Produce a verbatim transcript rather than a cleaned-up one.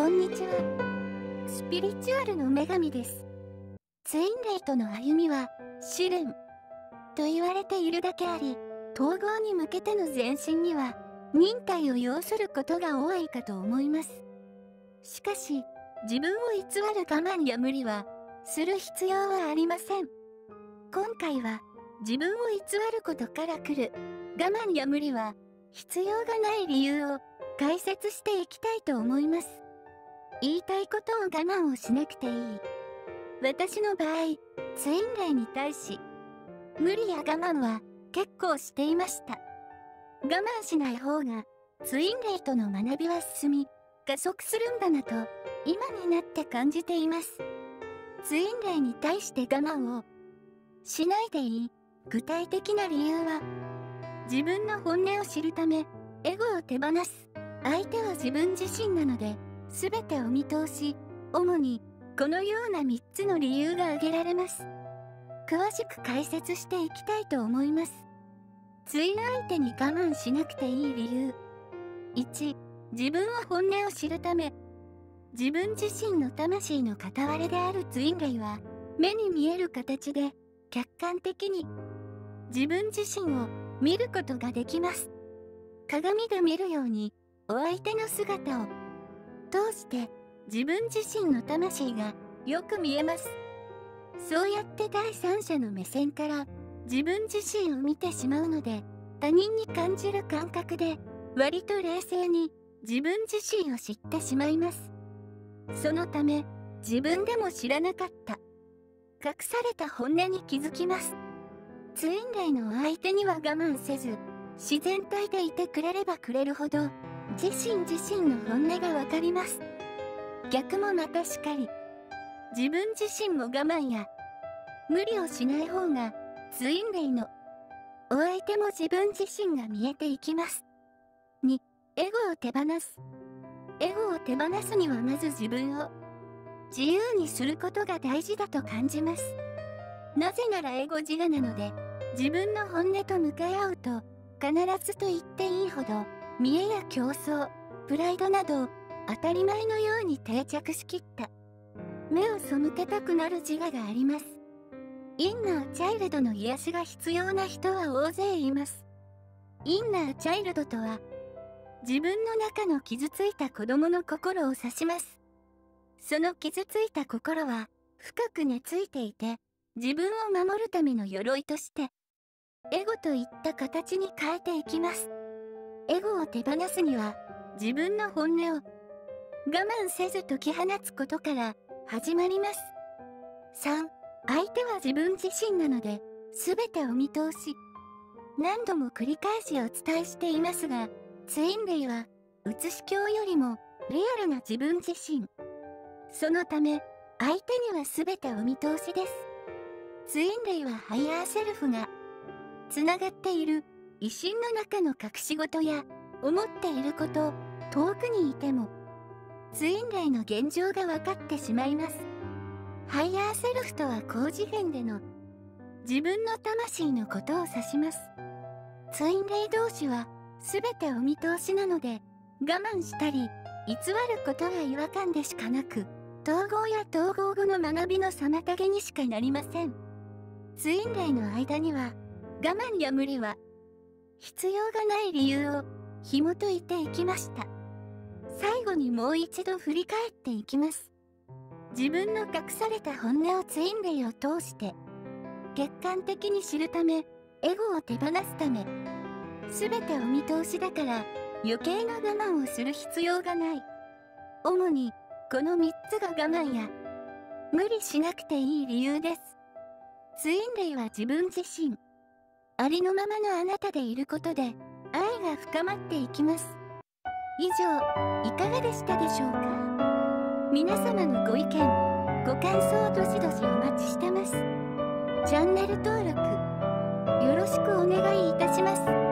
こんにちは。スピリチュアルの女神です。ツインレイとの歩みは試練と言われているだけあり、統合に向けての前進には忍耐を要することが多いかと思います。しかし、自分を偽る我慢や無理はする必要はありません。今回は自分を偽ることから来る我慢や無理は必要がない理由を解説していきたいと思います。言いたいことを我慢をしなくていい。私の場合、ツインレイに対し無理や我慢は結構していました。我慢しない方がツインレイとの学びは進み加速するんだなと今になって感じています。ツインレイに対して我慢をしないでいい具体的な理由は、自分の本音を知るためエゴを手放す。相手は自分自身なので全てを見通し、主にこのようなみっつの理由が挙げられます。詳しく解説していきたいと思います。ツイン相手に我慢しなくていい理由。いち、自分は本音を知るため。自分自身の魂の片割れであるツインレイは目に見える形で客観的に自分自身を見ることができます。鏡で見るようにお相手の姿を通して自分自身の魂がよく見えます。そうやって第三者の目線から自分自身を見てしまうので、他人に感じる感覚で割と冷静に自分自身を知ってしまいます。そのため自分でも知らなかった隠された本音に気づきます。ツインレイの相手には我慢せず自然体でいてくれればくれるほど自身自身の本音がわかります。逆もまたしかり、自分自身も我慢や無理をしない方がツインレイのお相手も自分自身が見えていきます。に、エゴを手放す。エゴを手放すにはまず自分を自由にすることが大事だと感じます。なぜならエゴ自我なので、自分の本音と向かい合うと必ずと言っていいほど見栄や競争、プライドなど当たり前のように定着しきった目を背けたくなる自我があります。インナーチャイルドの癒しが必要な人は大勢います。インナーチャイルドとは自分の中の傷ついた子供の心を指します。その傷ついた心は深く根付いていて、自分を守るための鎧としてエゴといった形に変えていきます。エゴを手放すには自分の本音を我慢せず解き放つことから始まります。さん、相手は自分自身なので全てを見通し。何度も繰り返しお伝えしていますが、ツインレイは写し鏡よりもリアルな自分自身。そのため相手には全てお見通しです。ツインレイはハイヤーセルフがつながっている威信の中の隠し事や思っていることを遠くにいてもツインレイの現状が分かってしまいます。ハイヤーセルフとは高次元での自分の魂のことを指します。ツインレイ同士は全てお見通しなので、我慢したり偽ることが違和感でしかなく、統合や統合後の学びの妨げにしかなりません。ツインレイの間には我慢や無理は必要がない理由を紐解いていきました。最後にもう一度振り返っていきます。自分の隠された本音をツインレイを通して客観的に知るため、エゴを手放すため、全てお見通しだから余計な我慢をする必要がない。主にこのみっつが我慢や無理しなくていい理由です。ツインレイは自分自身ありのままのあなたでいることで愛が深まっていきます。以上、いかがでしたでしょうか。皆様のご意見、ご感想をどしどしお待ちしてます。チャンネル登録よろしくお願いいたします。